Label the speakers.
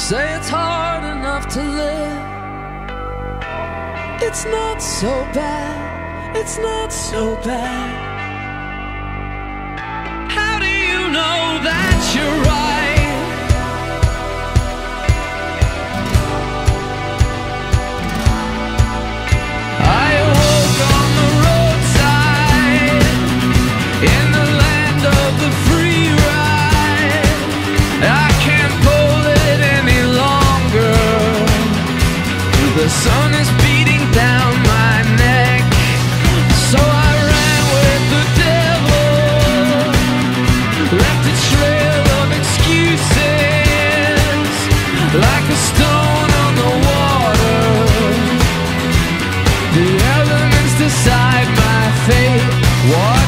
Speaker 1: say it's hard enough to live. It's not so bad, it's not so bad. How do you know that you're right? I awoke on the roadside in the land of the free ride. I can't pull it any longer. The sun is beating down my neck, so I ran with the devil, left a trail of excuses, like a stone on the water. The elements decide my fate. What